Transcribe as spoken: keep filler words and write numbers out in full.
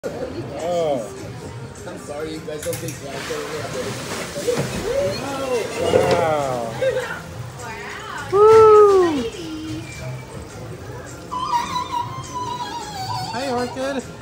Oh. I'm sorry you guys don't think that. Wow. Wow. Woo. Hi, Orchid.